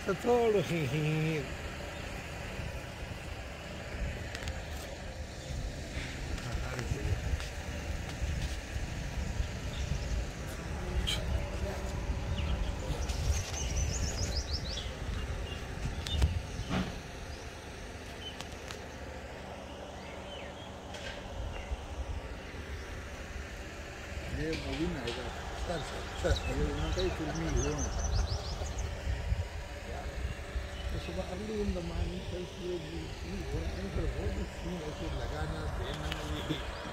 तो थोड़ा सी ये मूवी में आएगा सर ये उनका ही फिल्मी हीरो है तो सुबह अर्ली इन द मॉर्निंग कल ये भी हो रहा है पर वो भी सीन ऐसे लगाना देना ये